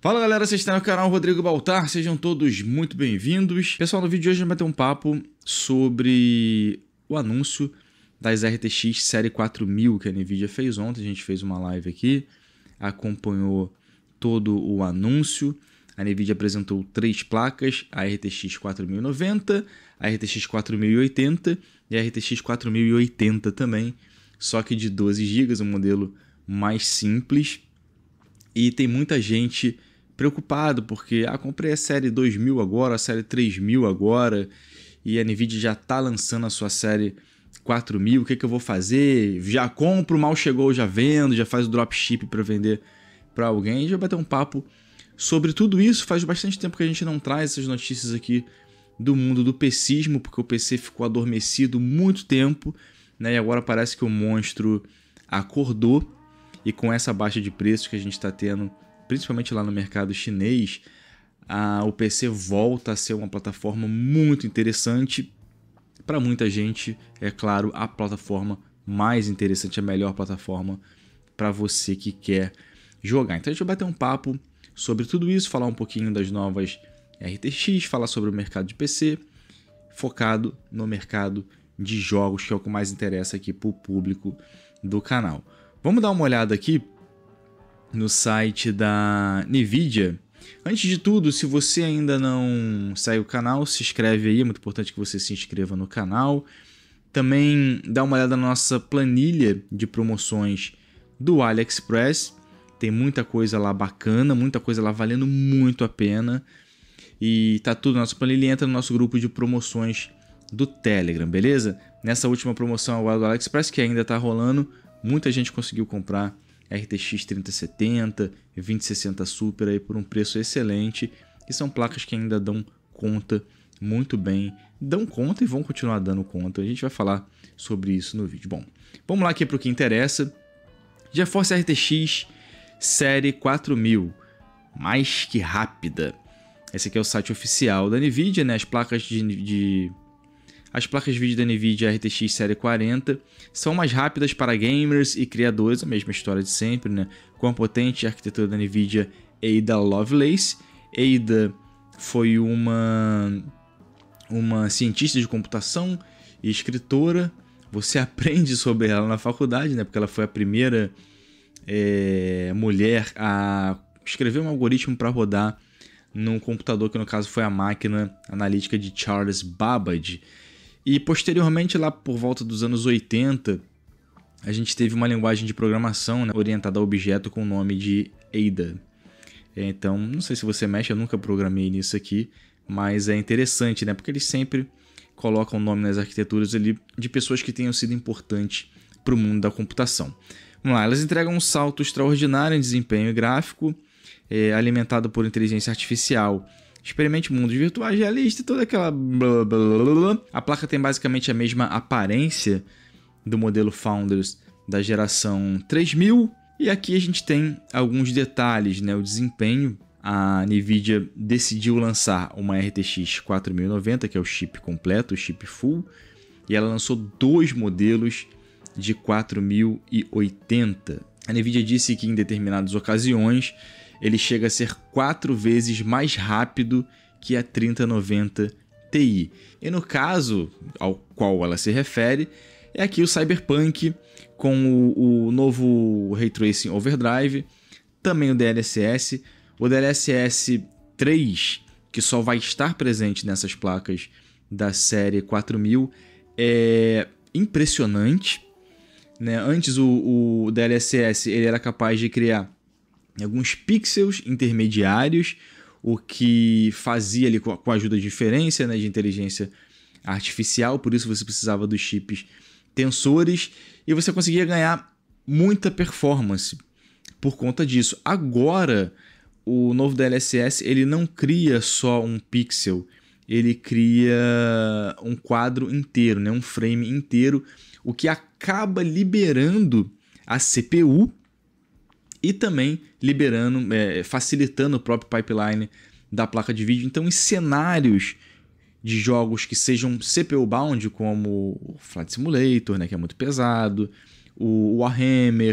Fala galera, vocês estão no canal Rodrigo Baltar, sejam todos muito bem-vindos. Pessoal, no vídeo de hoje a gente vai ter um papo sobre o anúncio das RTX série 4000 que a Nvidia fez ontem. A gente fez uma live aqui, acompanhou todo o anúncio. A Nvidia apresentou 3 placas, a RTX 4090, a RTX 4080 e a RTX 4080 também, só que de 12 GB, um modelo mais simples. E tem muita gente preocupado porque comprei a série 2000 agora, a série 3000 agora, e a Nvidia já está lançando a sua série 4000, o que eu vou fazer? Já compro, mal chegou, já vendo, já faz o dropship para vender para alguém. A gente vai bater um papo sobre tudo isso. Faz bastante tempo que a gente não traz essas notícias aqui do mundo do PCismo, porque o PC ficou adormecido muito tempo, né? E agora parece que o monstro acordou, e com essa baixa de preços que a gente está tendo, principalmente lá no mercado chinês, o PC volta a ser uma plataforma muito interessante. Para muita gente, é claro, a plataforma mais interessante, a melhor plataforma para você que quer jogar. Então a gente vai bater um papo sobre tudo isso, falar um pouquinho das novas RTX, falar sobre o mercado de PC, focado no mercado de jogos, que é o que mais interessa aqui para o público do canal. Vamos dar uma olhada aqui no site da Nvidia. Antes de tudo, se você ainda não segue o canal, se inscreve aí, é muito importante que você se inscreva no canal. Também dá uma olhada na nossa planilha de promoções do AliExpress. Tem muita coisa lá bacana, muita coisa lá valendo muito a pena. E tá tudo na nossa planilha, entra no nosso grupo de promoções do Telegram, beleza? Nessa última promoção agora do AliExpress, que ainda tá rolando, muita gente conseguiu comprar RTX 3070, 2060 Super aí por um preço excelente, e são placas que ainda dão conta muito bem, dão conta e vão continuar dando conta. A gente vai falar sobre isso no vídeo. Bom, vamos lá aqui para o que interessa. GeForce RTX série 4000, mais que rápida. Esse aqui é o site oficial da Nvidia, né? As placas de vídeo da Nvidia RTX série 40 são mais rápidas para gamers e criadores, a mesma história de sempre, né? Com a potente arquitetura da Nvidia Ada Lovelace. Ada foi uma cientista de computação e escritora. Você aprende sobre ela na faculdade, né? Porque ela foi a primeira mulher a escrever um algoritmo para rodar num computador, que no caso foi a máquina analítica de Charles Babbage. E posteriormente, lá por volta dos anos 80, a gente teve uma linguagem de programação, né, orientada a objeto com o nome de Ada. Então, não sei se você mexe, eu nunca programei nisso aqui, mas é interessante, né, porque eles sempre colocam o nome nas arquiteturas ali de pessoas que tenham sido importantes para o mundo da computação. Vamos lá, elas entregam um salto extraordinário em desempenho gráfico, alimentado por inteligência artificial. Experimente mundos virtuais realistas e toda aquela blá, blá, blá, blá. A placa tem basicamente a mesma aparência do modelo Founders da geração 3000. E aqui a gente tem alguns detalhes, né? O desempenho. A Nvidia decidiu lançar uma RTX 4090, que é o chip completo, o chip full. E ela lançou 2 modelos de 4080. A Nvidia disse que em determinadas ocasiões ele chega a ser 4 vezes mais rápido que a 3090 Ti. E no caso ao qual ela se refere, é aqui o Cyberpunk com o novo Ray Tracing Overdrive, também o DLSS. O DLSS 3, que só vai estar presente nessas placas da série 4000, é impressionante, né? Antes o DLSS ele era capaz de criar alguns pixels intermediários, o que fazia ali com a ajuda de inferência, né, de inteligência artificial. Por isso você precisava dos chips tensores e você conseguia ganhar muita performance por conta disso. Agora, o novo DLSS ele não cria só um pixel, ele cria um quadro inteiro, né, um frame inteiro, o que acaba liberando a CPU e também liberando, facilitando o próprio pipeline da placa de vídeo. Então, em cenários de jogos que sejam CPU-bound, como o Flight Simulator, né, que é muito pesado, o Warhammer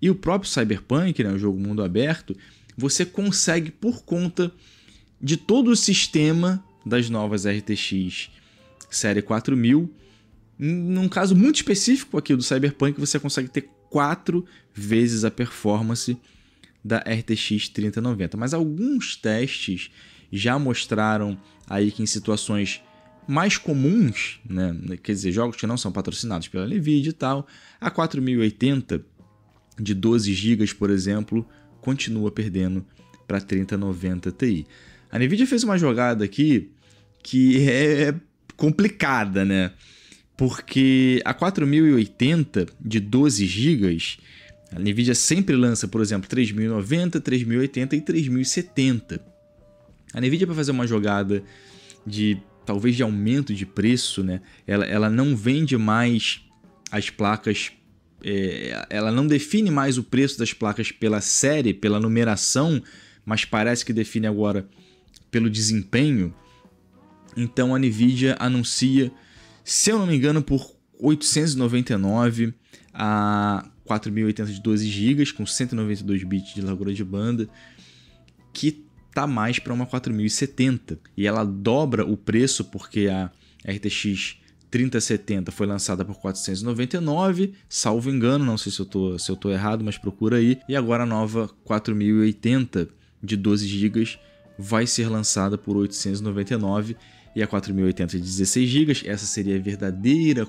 e o próprio Cyberpunk, né, o jogo mundo aberto, você consegue, por conta de todo o sistema das novas RTX série 4000, num caso muito específico aqui do Cyberpunk, você consegue ter 4 vezes a performance da RTX 3090. Mas alguns testes já mostraram aí que em situações mais comuns, né, quer dizer, jogos que não são patrocinados pela Nvidia e tal, a 4080 de 12 GB, por exemplo, continua perdendo para 3090 Ti. A Nvidia fez uma jogada aqui que é complicada, né? Porque a 4080 de 12 GB, a Nvidia sempre lança, por exemplo, 3090, 3080 e 3070. A Nvidia, para fazer uma jogada de talvez de aumento de preço, né? Ela não vende mais as placas, ela não define mais o preço das placas pela série, pela numeração, mas parece que define agora pelo desempenho. Então a Nvidia anuncia, se eu não me engano, por 899 a 4080 de 12 GB com 192 bits de largura de banda, que tá mais para uma 4070. E ela dobra o preço porque a RTX 3070 foi lançada por 499, salvo engano, não sei se eu tô errado, mas procura aí. E agora a nova 4080 de 12 GB vai ser lançada por 899 e a 4080 de 16 GB, essa seria a verdadeira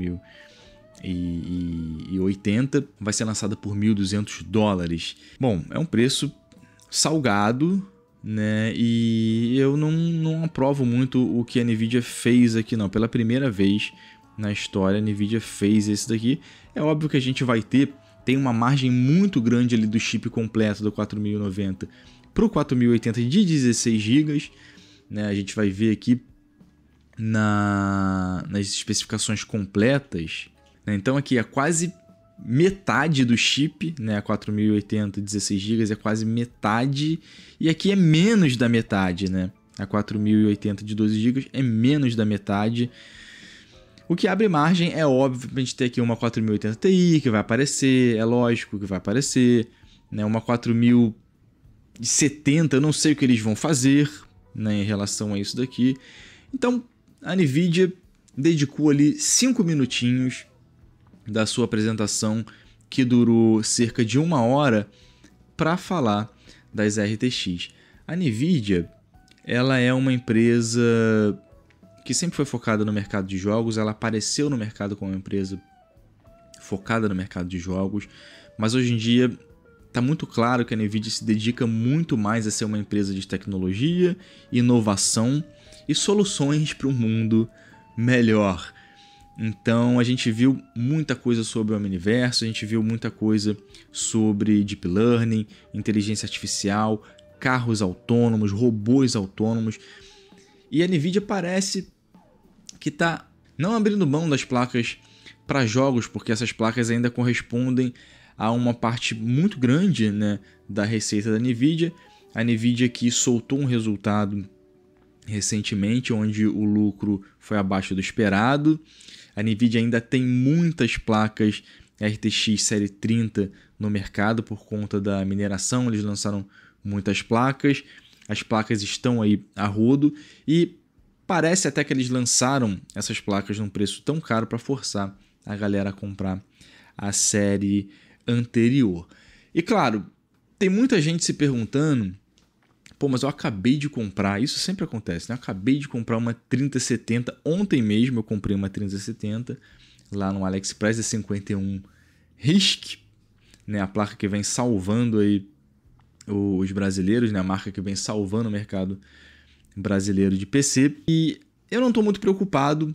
4080, vai ser lançada por $1.200. Bom, é um preço salgado, né? E eu não aprovo muito o que a Nvidia fez aqui, não. Pela primeira vez na história, a Nvidia fez esse daqui. É óbvio que a gente vai tem uma margem muito grande ali do chip completo do 4090 para o 4080 de 16 GB, né? A gente vai ver aqui nas especificações completas, né? Então aqui é quase metade do chip, né? A 4080 16 GB é quase metade, e aqui é menos da metade, né? A 4080 de 12 GB é menos da metade. O que abre margem, é óbvio, pra gente ter aqui uma 4080 Ti que vai aparecer, é lógico que vai aparecer, né? Uma 4070, eu não sei o que eles vão fazer, né, em relação a isso daqui. Então, a Nvidia dedicou ali 5 minutinhos da sua apresentação, que durou cerca de 1 hora, para falar das RTX. A Nvidia, ela é uma empresa que sempre foi focada no mercado de jogos, ela apareceu no mercado como uma empresa focada no mercado de jogos, mas hoje em dia está muito claro que a Nvidia se dedica muito mais a ser uma empresa de tecnologia, inovação e soluções para um mundo melhor. Então a gente viu muita coisa sobre o Omniverse, a gente viu muita coisa sobre Deep Learning, inteligência artificial, carros autônomos, robôs autônomos. E a Nvidia parece que está não abrindo mão das placas para jogos, porque essas placas ainda correspondem a uma parte muito grande, né, da receita da Nvidia. A Nvidia que soltou um resultado recentemente onde o lucro foi abaixo do esperado. A Nvidia ainda tem muitas placas RTX série 30 no mercado por conta da mineração, eles lançaram muitas placas, as placas estão aí a rodo e parece até que eles lançaram essas placas num preço tão caro para forçar a galera a comprar a série anterior. E claro, tem muita gente se perguntando: pô, mas eu acabei de comprar, isso sempre acontece, né? Eu acabei de comprar uma 3070, ontem mesmo eu comprei uma 3070 lá no AliExpress, é 51 RISC, né? A placa que vem salvando aí os brasileiros, né? A marca que vem salvando o mercado brasileiro de PC. E eu não estou muito preocupado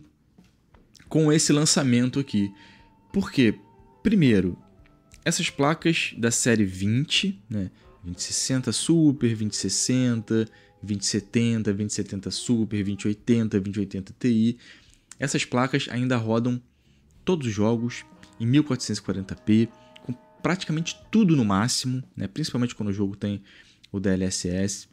com esse lançamento aqui. Por quê? Primeiro, essas placas da série 20, né? 2060 Super, 2060, 2070, 2070 Super, 2080, 2080 Ti. Essas placas ainda rodam todos os jogos em 1440p, com praticamente tudo no máximo, né? Principalmente quando o jogo tem o DLSS.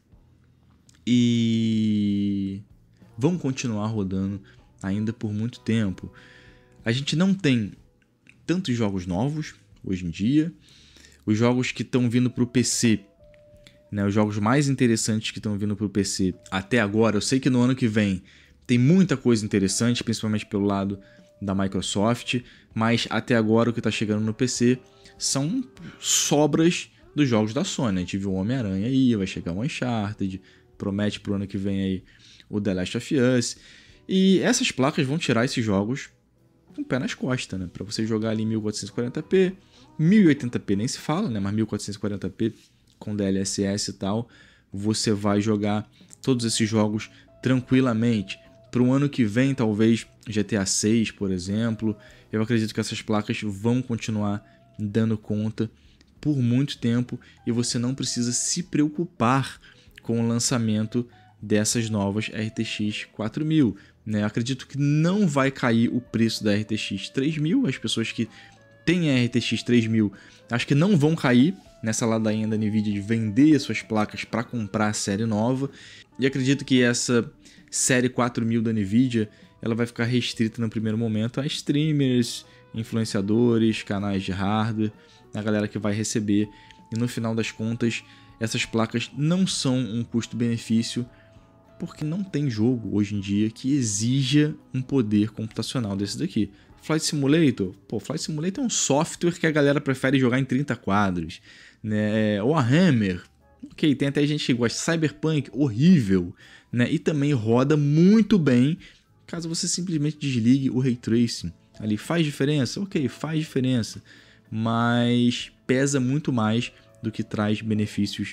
E vão continuar rodando ainda por muito tempo. A gente não tem tantos jogos novos hoje em dia. os jogos que estão vindo para o PC, né, os jogos mais interessantes que estão vindo para o PC até agora, eu sei que no ano que vem tem muita coisa interessante, principalmente pelo lado da Microsoft, mas até agora o que está chegando no PC são sobras dos jogos da Sony. A gente viu o Homem-Aranha aí, vai chegar o Uncharted, promete pro ano que vem aí o The Last of Us, e essas placas vão tirar esses jogos com o pé nas costas, né, para você jogar ali em 1440p, 1080p nem se fala, né, mas 1440p com DLSS e tal, você vai jogar todos esses jogos tranquilamente. Para o ano que vem, talvez GTA 6, por exemplo, eu acredito que essas placas vão continuar dando conta por muito tempo e você não precisa se preocupar com o lançamento dessas novas RTX 4000. Né? Eu acredito que não vai cair o preço da RTX 3000, as pessoas que têm a RTX 3000 acho que não vão cair nessa ladainha da Nvidia de vender suas placas para comprar a série nova, e acredito que essa série 4000 da Nvidia ela vai ficar restrita no primeiro momento a streamers, influenciadores, canais de hardware, a galera que vai receber, e no final das contas essas placas não são um custo-benefício, porque não tem jogo hoje em dia que exija um poder computacional desse daqui. Flight Simulator, Flight Simulator é um software que a galera prefere jogar em 30 quadros, né? Warhammer, ok, tem até gente que gosta. Cyberpunk, horrível, né? E também roda muito bem caso você simplesmente desligue o Ray Tracing. Ali faz diferença? Ok, faz diferença, mas pesa muito mais do que traz benefícios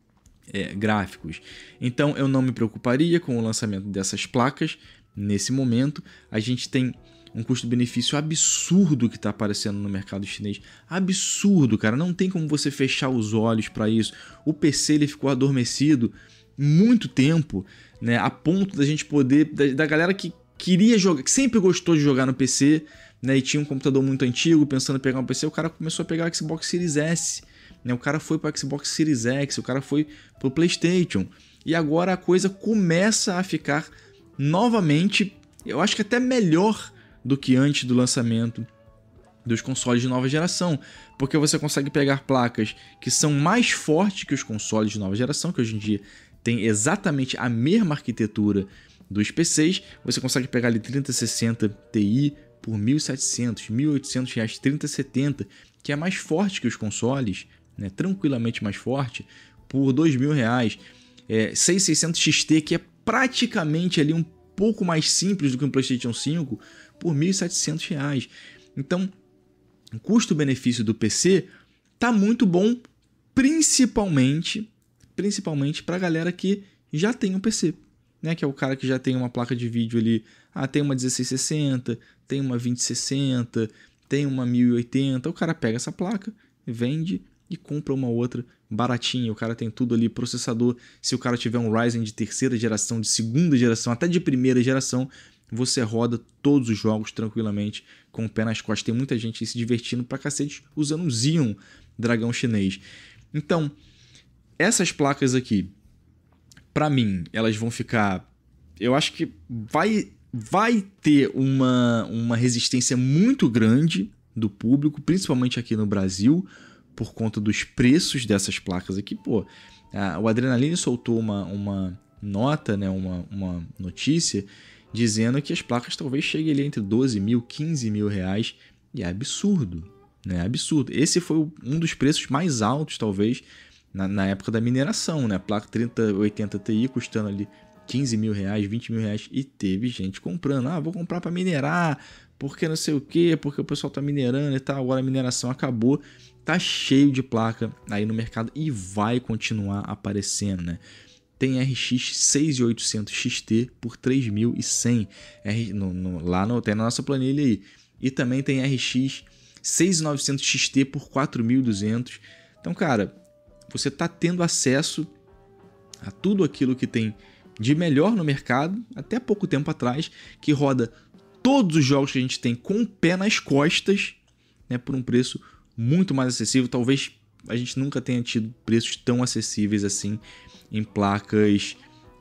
gráficos. Então eu não me preocuparia com o lançamento dessas placas nesse momento. A gente tem um custo-benefício absurdo que está aparecendo no mercado chinês. Absurdo, cara. Não tem como você fechar os olhos para isso. O PC ele ficou adormecido muito tempo, né? A ponto da gente poder... Da galera que queria jogar, que sempre gostou de jogar no PC, né? E tinha um computador muito antigo, pensando em pegar um PC, o cara começou a pegar o Xbox Series S. Né? O cara foi para o Xbox Series X, o cara foi para o PlayStation. E agora a coisa começa a ficar novamente, eu acho que até melhor do que antes do lançamento dos consoles de nova geração, porque você consegue pegar placas que são mais fortes que os consoles de nova geração, que hoje em dia tem exatamente a mesma arquitetura dos PCs. Você consegue pegar ali 3060 Ti por 1.700, 1.800 reais, 3070, que é mais forte que os consoles, né? Tranquilamente mais forte, por 2.000 reais. 6600 XT, que é praticamente ali um pouco mais simples do que um PlayStation 5, por 1.700 reais. Então, o custo-benefício do PC tá muito bom, principalmente para a galera que já tem um PC, né? Que é o cara que já tem uma placa de vídeo ali, tem uma 1660, tem uma 2060, tem uma 1080, o cara pega essa placa, vende e compra uma outra baratinha. O cara tem tudo ali, processador, se o cara tiver um Ryzen de terceira geração, de segunda geração, até de primeira geração, você roda todos os jogos tranquilamente com o pé nas costas. Tem muita gente se divertindo pra cacete usando o Xeon dragão chinês. Então, essas placas aqui, pra mim, elas vão ficar... Eu acho que vai ter uma resistência muito grande do público, principalmente aqui no Brasil, por conta dos preços dessas placas aqui. O Adrenaline soltou uma nota, né, uma notícia dizendo que as placas talvez cheguem ali entre 12 mil, 15 mil reais, e é absurdo, né? Absurdo. Esse foi um dos preços mais altos, talvez, na época da mineração, né? A placa 3080 Ti custando ali 15 mil reais, 20 mil reais, e teve gente comprando. Vou comprar para minerar, porque não sei o que, porque o pessoal tá minerando e tal, agora a mineração acabou. Tá cheio de placa aí no mercado e vai continuar aparecendo, né? Tem RX 6800 XT por 3.100, tem na nossa planilha aí. E também tem RX 6900 XT por 4.200. Então, cara, você tá tendo acesso a tudo aquilo que tem de melhor no mercado, até pouco tempo atrás, que roda todos os jogos que a gente tem com o pé nas costas, né, por um preço muito mais acessível. Talvez a gente nunca tenha tido preços tão acessíveis assim em placas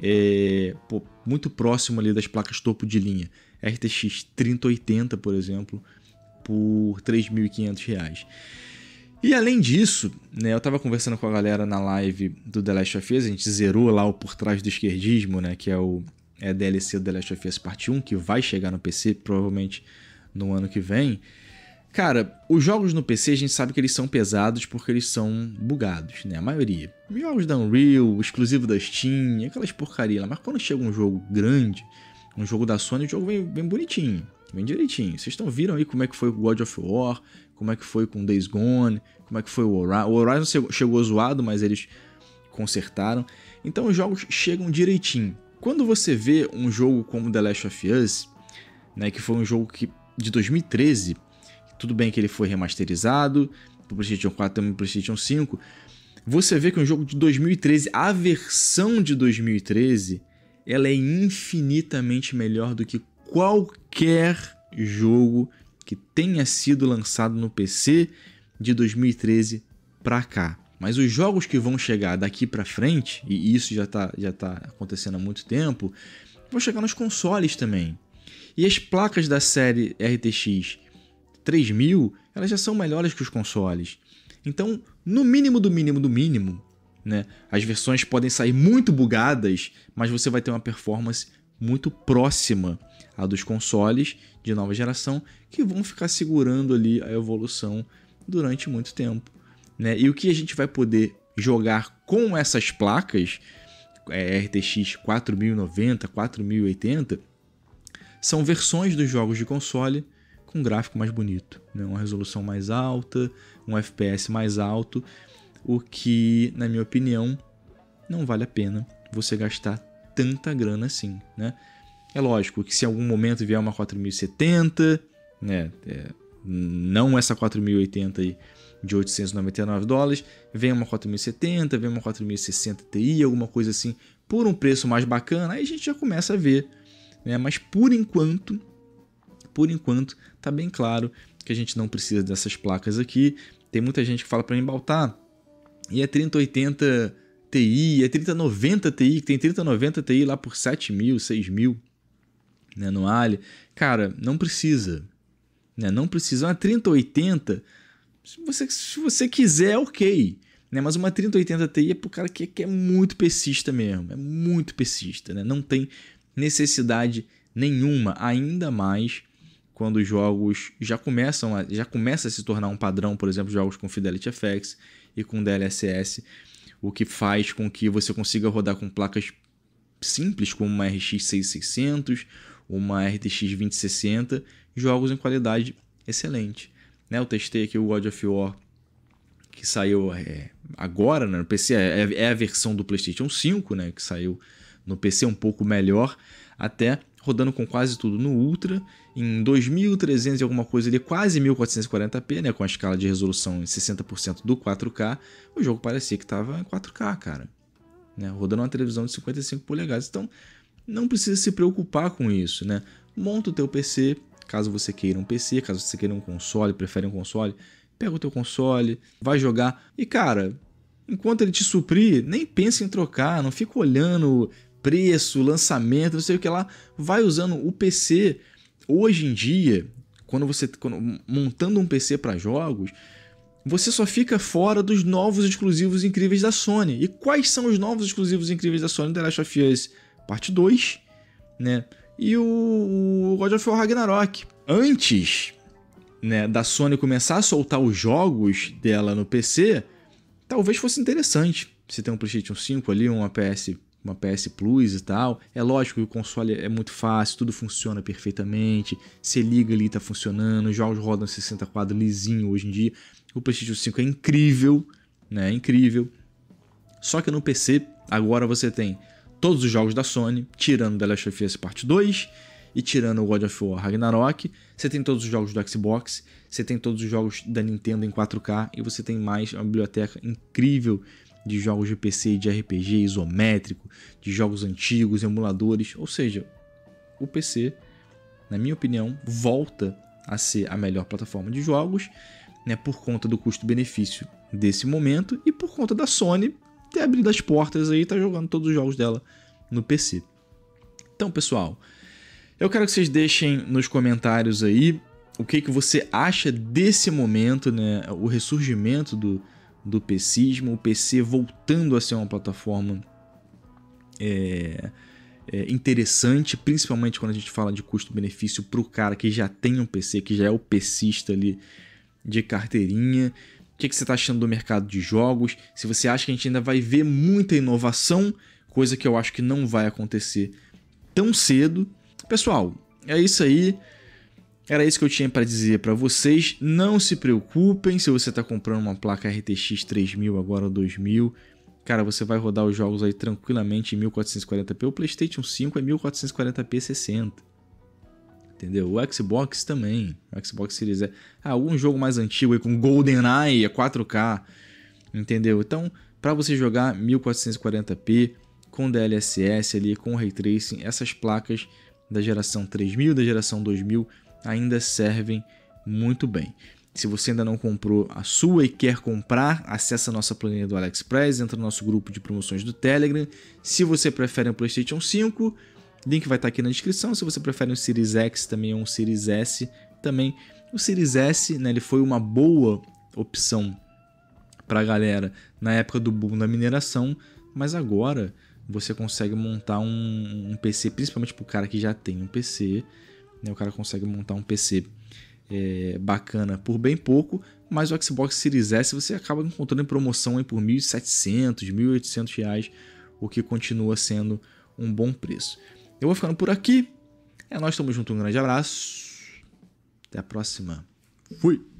muito próximo ali das placas topo de linha. RTX 3080, por exemplo, por R$ 3.500. E além disso, né, eu tava conversando com a galera na live do The Last of Us, a gente zerou lá o Por Trás do Esquerdismo, né, que é a DLC do The Last of Us Parte 1, que vai chegar no PC provavelmente no ano que vem. Cara, os jogos no PC a gente sabe que eles são pesados porque eles são bugados, né, a maioria. Jogos da Unreal, exclusivo da Steam, aquelas porcaria lá, mas quando chega um jogo grande, um jogo da Sony, o jogo vem bonitinho, vem direitinho. Vocês viram aí como é que foi o God of War, como é que foi com Days Gone, como é que foi o Horizon. O Horizon chegou zoado, mas eles consertaram. Então os jogos chegam direitinho. Quando você vê um jogo como The Last of Us, né, que foi um jogo de 2013, tudo bem que ele foi remasterizado pro PlayStation 4 também pro PlayStation 5, você vê que um jogo de 2013, a versão de 2013, ela é infinitamente melhor do que qualquer jogo que tenha sido lançado no PC de 2013 pra cá. Mas os jogos que vão chegar daqui pra frente, e isso já tá acontecendo há muito tempo, vão chegar nos consoles também. E as placas da série RTX 3000, elas já são melhores que os consoles. Então, no mínimo do mínimo do mínimo, né, as versões podem sair muito bugadas, mas você vai ter uma performance muito próxima à dos consoles de nova geração, que vão ficar segurando ali a evolução durante muito tempo, né? E o que a gente vai poder jogar com essas placas, RTX 4090, 4080, são versões dos jogos de console com um gráfico mais bonito, né? Uma resolução mais alta, um FPS mais alto, o que, na minha opinião, não vale a pena você gastar tanta grana assim, né? É lógico que se em algum momento vier uma 4070, né, não essa 4080 aí de $899, vem uma 4070, vem uma 4060 Ti, alguma coisa assim, por um preço mais bacana, aí a gente já começa a ver, né? Mas por enquanto, tá bem claro que a gente não precisa dessas placas aqui. Tem muita gente que fala para mim, Baltar, e é 3080 Ti, é 3090 Ti, que tem 3090 Ti lá por 7.000, 6.000, né, no Ali. Cara, não precisa, né? Não precisa. Uma 3080, se você quiser, ok, né? Mas uma 3080 Ti é pro cara que é muito pesista mesmo, é muito pesista, né? Não tem necessidade nenhuma, ainda mais quando os jogos já começa a se tornar um padrão, por exemplo, jogos com Fidelity FX e com DLSS, o que faz com que você consiga rodar com placas simples, como uma RX 6600, uma RTX 2060, jogos em qualidade excelente, né? Eu testei aqui o God of War, que saiu agora, né, no PC, é a versão do PlayStation 5, né, que saiu no PC um pouco melhor, até rodando com quase tudo no Ultra, em 2300 e alguma coisa ali, quase 1440p, né, com a escala de resolução em 60% do 4K, o jogo parecia que estava em 4K, cara, né, rodando uma televisão de 55 polegadas. Então, não precisa se preocupar com isso, né? Monta o teu PC, caso você queira um PC, caso você queira um console, prefere um console, pega o teu console, vai jogar e, cara, enquanto ele te suprir, nem pensa em trocar, não fica olhando preço, lançamento, não sei o que lá, vai usando o PC. Hoje em dia, montando um PC para jogos, você só fica fora dos novos exclusivos incríveis da Sony. E quais são os novos exclusivos incríveis da Sony? The Last of Us Parte 2, né? E o God of War Ragnarok. Antes, né, da Sony começar a soltar os jogos dela no PC, talvez fosse interessante se tem um PlayStation 5 ali, uma PS Plus e tal. É lógico que o console é muito fácil, tudo funciona perfeitamente, você liga ali, tá funcionando, os jogos rodam 60 quadros lisinho hoje em dia. O PlayStation 5 é incrível, né? Incrível. Só que no PC, agora você tem todos os jogos da Sony, tirando The Last of Us Part 2 e tirando o God of War Ragnarok. Você tem todos os jogos do Xbox, você tem todos os jogos da Nintendo em 4K e você tem mais uma biblioteca incrível de jogos de PC e de RPG isométrico, de jogos antigos, emuladores. Ou seja, o PC, na minha opinião, volta a ser a melhor plataforma de jogos, né, por conta do custo-benefício desse momento e por conta da Sony ter abrido as portas aí e tá jogando todos os jogos dela no PC. Então, pessoal, eu quero que vocês deixem nos comentários aí o que você acha desse momento, né? O ressurgimento do PCismo, o PC voltando a ser uma plataforma interessante, principalmente quando a gente fala de custo-benefício para o cara que já tem um PC, que já é o PCista ali de carteirinha. O que você está achando do mercado de jogos? Se você acha que a gente ainda vai ver muita inovação, coisa que eu acho que não vai acontecer tão cedo. Pessoal, é isso aí. Era isso que eu tinha para dizer para vocês. Não se preocupem se você está comprando uma placa RTX 3000 agora ou 2000. Cara, você vai rodar os jogos aí tranquilamente em 1440p. O PlayStation 5 é 1440p 60. Entendeu? O Xbox também. O Xbox Series S. Algum jogo mais antigo aí com GoldenEye é 4K. Entendeu? Então, para você jogar 1440p com DLSS ali, com Ray Tracing, essas placas da geração 3000, da geração 2000 ainda servem muito bem. Se você ainda não comprou a sua e quer comprar, acesse a nossa planilha do AliExpress, entra no nosso grupo de promoções do Telegram. Se você prefere um PlayStation 5, link vai estar aqui na descrição. Se você prefere um Series X também ou um Series S, também. O Series S, né, ele foi uma boa opção para a galera na época do boom da mineração, mas agora você consegue montar um PC, principalmente para o cara que já tem um PC, né, o cara consegue montar um PC bacana por bem pouco, mas o Xbox Series S você acaba encontrando em promoção aí por R$ 1.700, R$ 1.800, o que continua sendo um bom preço. Eu vou ficando por aqui. Nós estamos juntos, um grande abraço. Até a próxima. Fui!